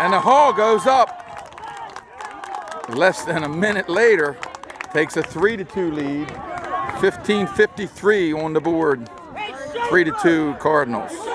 And the Hall goes up. Less than a minute later, takes a 3-2 lead. 15:53 on the board. 3-2 Cardinals.